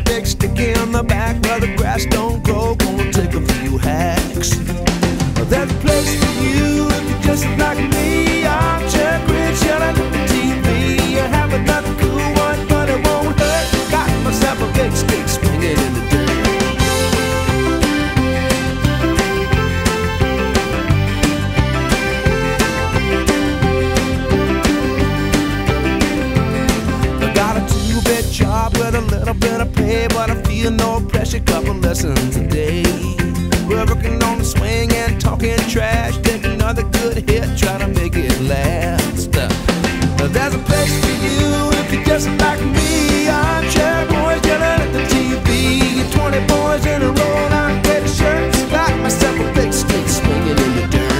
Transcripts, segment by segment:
big stick in the back where the grass don't grow. Gonna take a few hacks. There's a place for you if you're just like me. Armchair grid, yelling at the TV. You have another cool one, but it won't hurt. Got myself a big stick swinging in the dirt. I got a two-bit job with a little bit of pay, but I feel no pressure, couple lessons a day. We're working on the swing and talking trash. Take another good hit, try to make it last. There's a place for you if you're just like me. Armchair boys yelling at the TV. 20 boys in a row, I'm getting shirts. Got myself a big stick swinging in the dirt.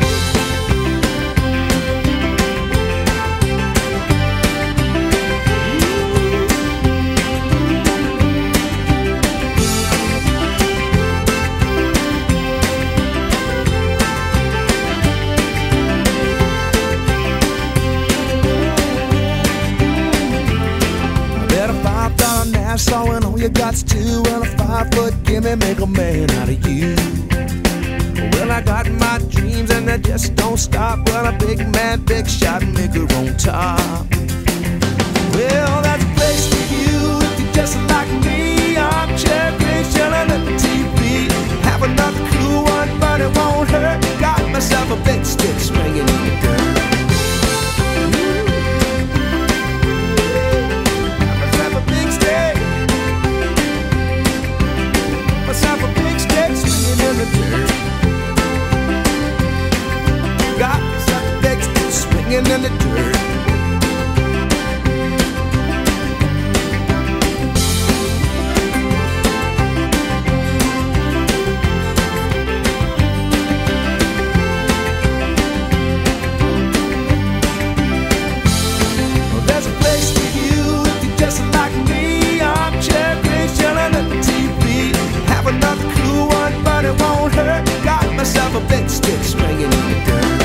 Sawing all your guts too, and a 5-foot gimme make a man out of you. Well, I got my dreams and they just don't stop. Well, a big man, big shot maker on top. Well, that's a place for you if you're just like me. Armchair grace yelling at the TV. Have another cool one, but it won't hurt. Got myself a big stick swinging in the dirt. Got myself a big stick swinging in the dirt. Well, there's a place for you if you're just like me. Armchair grace yelling at the TV. Have another cool one, but it won't hurt. Got myself a big stick swinging in the dirt.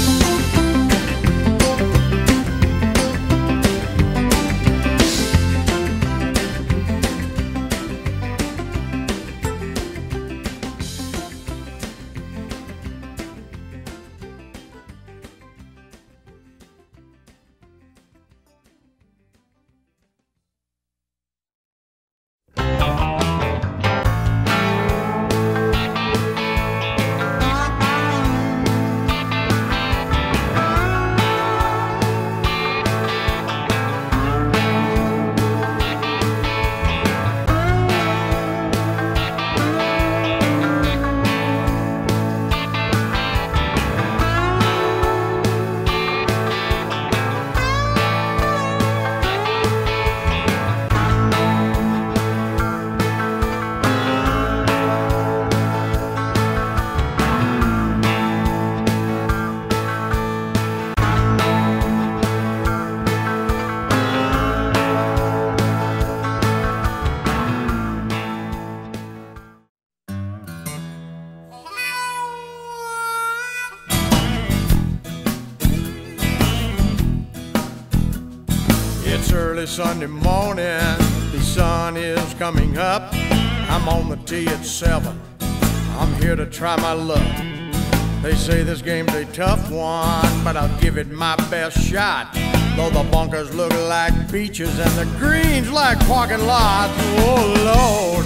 Early Sunday morning, the sun is coming up. I'm on the tee at 7. I'm here to try my luck. They say this game's a tough one, but I'll give it my best shot. Though the bunkers look like beaches and the greens like parking lots. Oh Lord,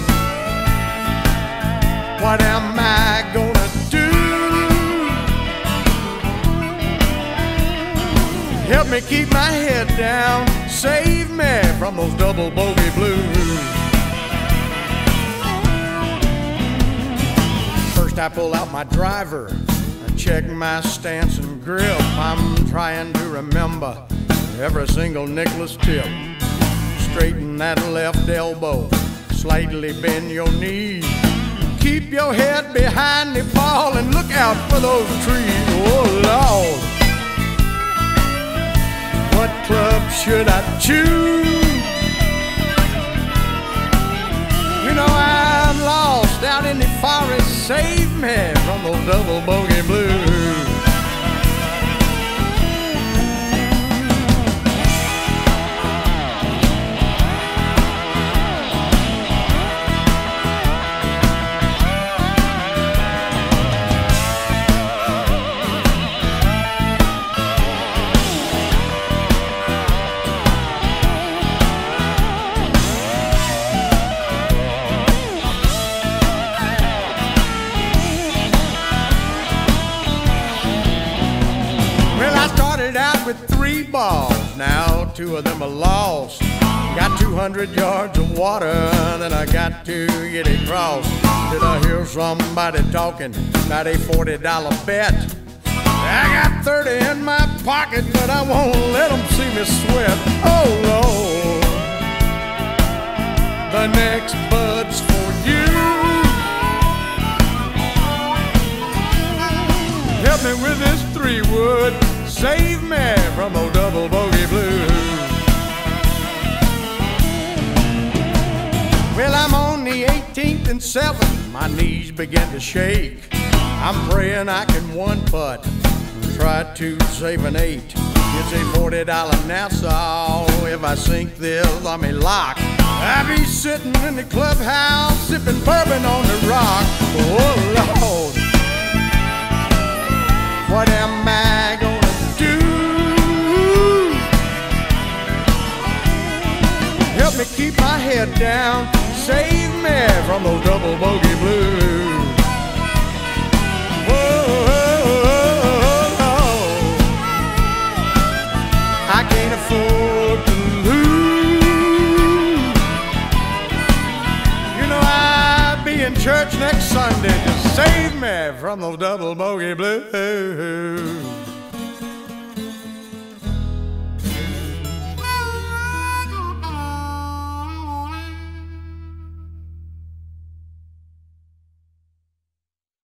what am I gonna do? Help me keep my head down, save me from those double bogey blues. First I pull out my driver, I check my stance and grip. I'm trying to remember every single nickel's tip. Straighten that left elbow, slightly bend your knee. Keep your head behind the ball and look out for those trees. Oh Lord, what club should I choose? You know I'm lost out in the forest. Save me from those double bogey blues. 2 of them are lost. Got 200 yards of water, then I got to get across. Did I hear somebody talking about a $40 bet? I got 30 in my pocket, but I won't let them see me sweat. Oh Lord, the next bud's for you. Help me with this 3-wood, save me from old double bogey blues. Well, I'm on the 18th and 7th, my knees begin to shake. I'm praying I can one putt, try to save an 8. It's a $40 Nassau. If I sink this on me lock, I'll be sitting in the clubhouse sipping bourbon on the rock. Oh Lord, what am I gonna do? Help me keep my head down, save me from those double bogey blues. I can't afford to lose. You know I'll be in church next Sunday to save me from those double bogey blues.